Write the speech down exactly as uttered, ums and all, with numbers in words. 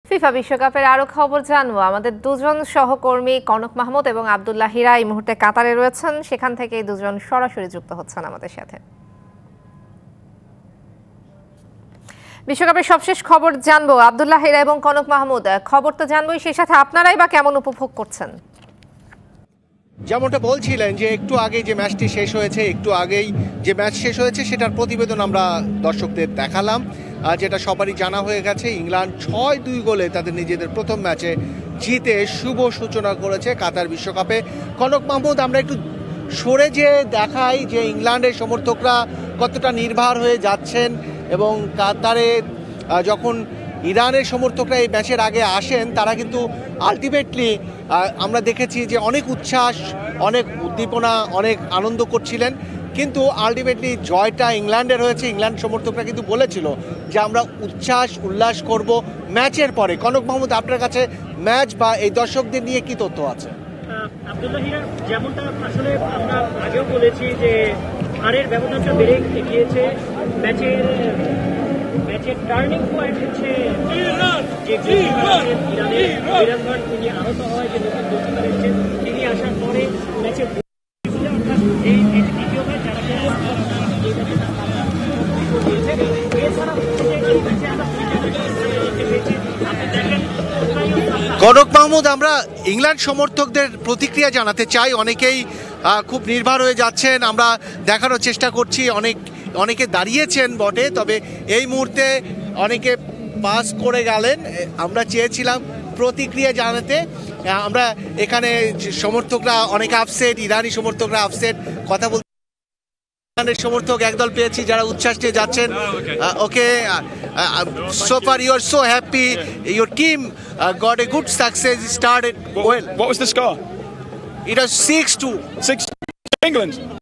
FIFA বিশ্বকাপের আরো খবর জানবো। আমাদের দুজন সহকর্মী কনক মাহমুদ এবং আব্দুল্লাহ হীরা এই মুহূর্তে কাতারে রয়েছেন, সেখান থেকে এই দুজন সরাসরি যুক্ত হচ্ছেন আমাদের সাথে। বিশ্বকাপের সবশেষ খবর জানবো আব্দুল্লাহ হীরা এবং কনক মাহমুদ। খবর তো জানবোই, সেই সাথে আপনারাই বা কেমন উপভোগ করছেন? যেমনটা বলছিলেন যে একটু আগে যে ম্যাচটি শেষ হয়েছে, একটু আগেই যে ম্যাচ শেষ হয়েছে সেটার প্রতিবেদন আমরা দর্শকদের দেখালাম, যেটা সবারই জানা হয়ে গেছে। ইংল্যান্ড ছয় দুই গোলে তাদের নিজেদের প্রথম ম্যাচে জিতে শুভ সূচনা করেছে কাতার বিশ্বকাপে। কনক মাহমুদ, আমরা একটু সরে যে দেখাই যে ইংল্যান্ডের সমর্থকরা কতটা নির্ভর হয়ে যাচ্ছেন এবং কাতারে যখন ইরানের সমর্থকরা এই ম্যাচের আগে আসেন তারা কিন্তু আলটিমেটলি আমরা দেখেছি যে অনেক উচ্ছ্বাস, অনেক উদ্দীপনা, অনেক আনন্দ করছিলেন, কিন্তু আলটিমেটলি জয়টা ইংল্যান্ডের হয়েছে। ইংল্যান্ড সমর্থকরা কিন্তু বলেছিল যে আমরা উচ্ছ্বাস উল্লাস করব ম্যাচের পরে। কনক মাহমুদ, আপনার কাছে ম্যাচ বা এই দর্শকদের নিয়ে কি তথ্য আছে? আব্দুল্লাহ হীরা, যেমনটা আসলে আমরা আগেও বলেছি যে হারের ব্যবধানটা বেড়ে গিয়েছে। ম্যাচের ম্যাচের টার্নিং পয়েন্ট হচ্ছে যে ইরানের ইরান খান, তিনি আহত হয়, যে নতুন গোলকিপার এসেছেন তিনি আসার পরে ম্যাচের কনক মাহমুদ, আমরা ইংল্যান্ড সমর্থকদের প্রতিক্রিয়া জানাতে চাই। অনেকেই খুব নির্ভর হয়ে যাচ্ছেন, আমরা দেখানোর চেষ্টা করছি। অনেক অনেকে দাঁড়িয়েছেন বটে, তবে এই মুহূর্তে অনেকে পাস করে গেলেন। আমরা চেয়েছিলাম প্রতিক্রিয়া জানাতে। আমরা এখানে সমর্থকরা অনেকে আপসেট, ইরানি সমর্থকরা আপসেট, কথা বলতে সমর্থক একদল পেয়েছি যারা উচ্ছ্বাস নিয়ে যাচ্ছেন। ওকে, so far you are so happy, your team uh, got a good success, started well. What was the score? It was six two. Six England.